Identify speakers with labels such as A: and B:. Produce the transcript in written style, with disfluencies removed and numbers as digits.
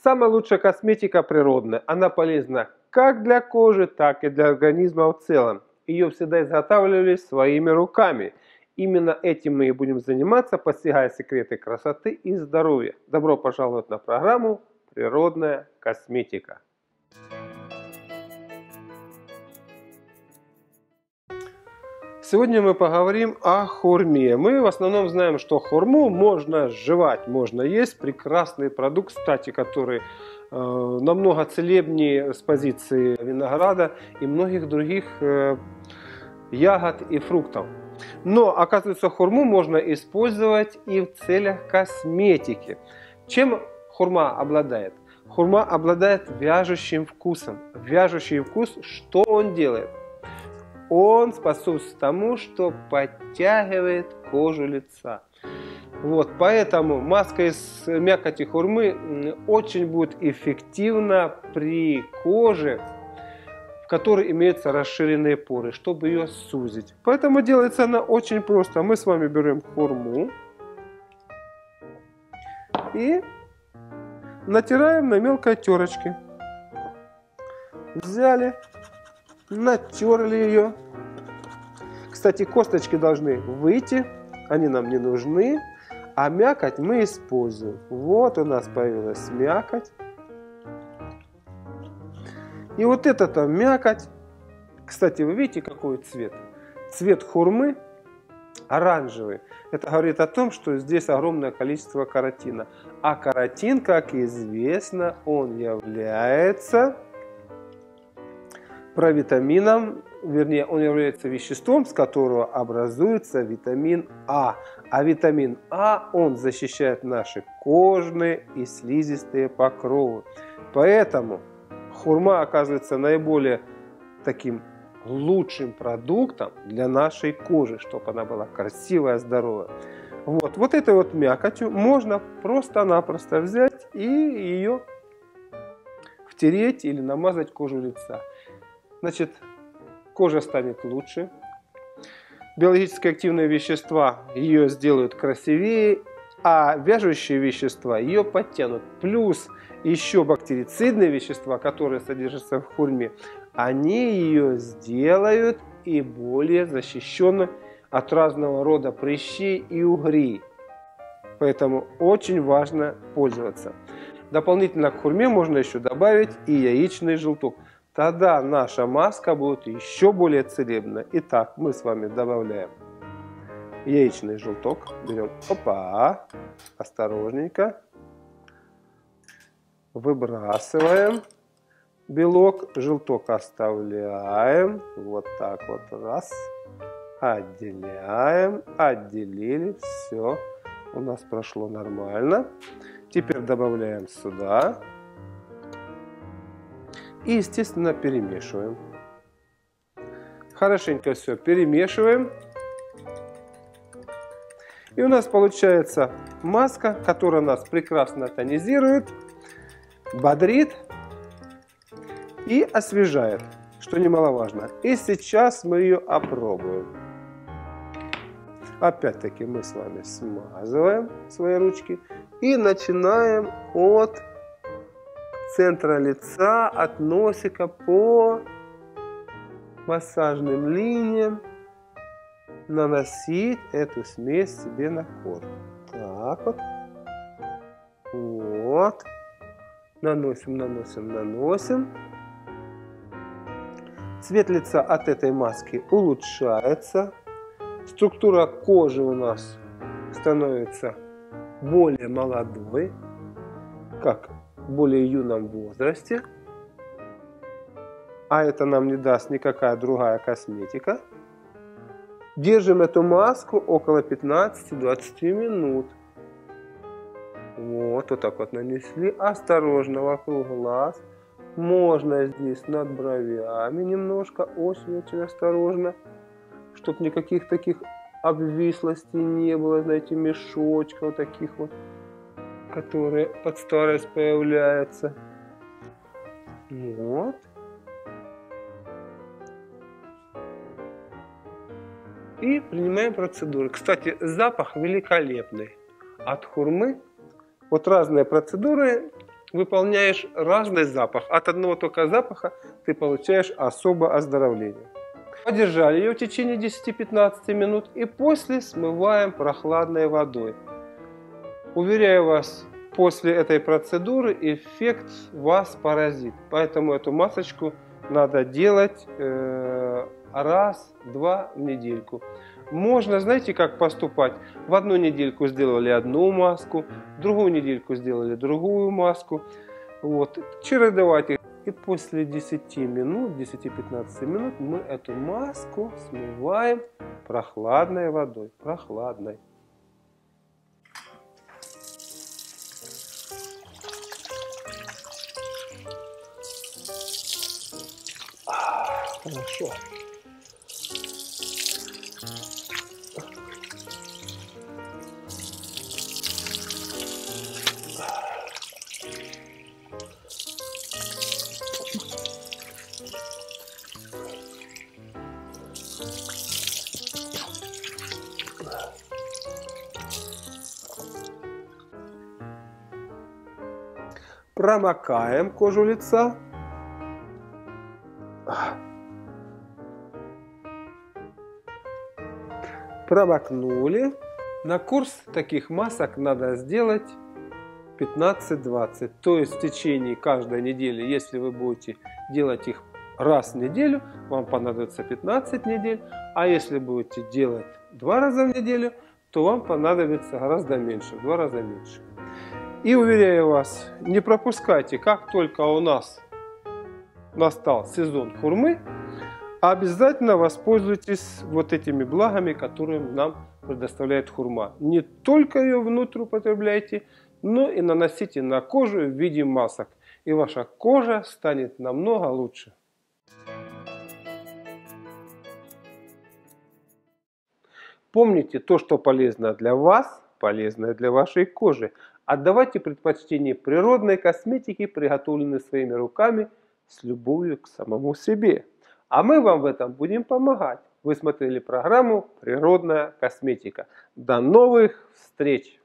A: Самая лучшая косметика природная. Она полезна как для кожи, так и для организма в целом. Ее всегда изготавливали своими руками. Именно этим мы и будем заниматься, постигая секреты красоты и здоровья. Добро пожаловать на программу «Природная косметика». Сегодня мы поговорим о хурме. Мы в основном знаем, что хурму можно жевать, можно есть. Прекрасный продукт, кстати, который намного целебнее с позиции винограда и многих других ягод и фруктов. Но, оказывается, хурму можно использовать и в целях косметики. Чем хурма обладает? Хурма обладает вяжущим вкусом. Вяжущий вкус, что он делает? Он способствует тому, что подтягивает кожу лица. Вот, поэтому маска из мякоти хурмы очень будет эффективна при коже, в которой имеются расширенные поры, чтобы ее сузить. Поэтому делается она очень просто. Мы с вами берем хурму и натираем на мелкой терочке. Взяли, натерли ее. Кстати, косточки должны выйти, они нам не нужны, а мякоть мы используем. Вот у нас появилась мякоть. И вот эта мякоть, кстати, вы видите, какой цвет? Цвет хурмы оранжевый. Это говорит о том, что здесь огромное количество каротина. А каротин, как известно, он является провитамином, вернее, он является веществом, с которого образуется витамин А. А витамин А, он защищает наши кожные и слизистые покровы. Поэтому хурма оказывается наиболее таким лучшим продуктом для нашей кожи, чтобы она была красивая, здоровая. Вот этой вот мякотью можно просто-напросто взять и ее втереть или намазать кожу лица. Значит, кожа станет лучше, биологически активные вещества ее сделают красивее, а вяжущие вещества ее подтянут. Плюс еще бактерицидные вещества, которые содержатся в хурме, они ее сделают и более защищенной от разного рода прыщей и угрей. Поэтому очень важно пользоваться. Дополнительно к хурме можно еще добавить и яичный желток. Тогда наша маска будет еще более целебна. Итак, мы с вами добавляем яичный желток. Берем, опа, осторожненько. Выбрасываем белок, желток оставляем. Вот так вот, раз. Отделяем, отделили. Все, у нас прошло нормально. Теперь добавляем сюда. И, естественно, перемешиваем. Хорошенько все перемешиваем. И у нас получается маска, которая нас прекрасно тонизирует, бодрит и освежает, что немаловажно. И сейчас мы ее опробуем. Опять-таки мы с вами смазываем свои ручки и начинаем от центра лица, от носика по массажным линиям наносить эту смесь себе на кожу. Так вот. Вот. Наносим, наносим, наносим. Цвет лица от этой маски улучшается. Структура кожи у нас становится более молодой, как в более юном возрасте. А это нам не даст никакая другая косметика. Держим эту маску около 15-20 минут. Вот так вот нанесли. Осторожно вокруг глаз. Можно здесь над бровями немножко. Очень-очень осторожно. Чтобы никаких таких обвислостей не было. Знаете, мешочков таких вот, которые под старость появляются. Вот. И принимаем процедуры. Кстати, запах великолепный от хурмы. Вот разные процедуры выполняешь разный запах. От одного только запаха ты получаешь особое оздоровление. Подержали ее в течение 10-15 минут и после смываем прохладной водой. Уверяю вас, после этой процедуры эффект вас поразит. Поэтому эту масочку надо делать раз-два в недельку. Можно, знаете, как поступать? В одну недельку сделали одну маску, в другую недельку сделали другую маску. Вот. Чередовать их. И после 10 минут, 10-15 минут мы эту маску смываем прохладной водой. Прохладной. Хорошо. Промокаем кожу лица. Промокнули. На курс таких масок надо сделать 15-20. То есть в течение каждой недели, если вы будете делать их раз в неделю, вам понадобится 15 недель. А если будете делать 2 раза в неделю, то вам понадобится гораздо меньше, в 2 раза меньше. И уверяю вас, не пропускайте, как только у нас настал сезон хурмы, обязательно воспользуйтесь вот этими благами, которые нам предоставляет хурма. Не только ее внутрь употребляйте, но и наносите на кожу в виде масок. И ваша кожа станет намного лучше. Помните, то, что полезно для вас, полезно для вашей кожи. Отдавайте предпочтение природной косметике, приготовленной своими руками, с любовью к самому себе. А мы вам в этом будем помогать. Вы смотрели программу «Природная косметика». До новых встреч!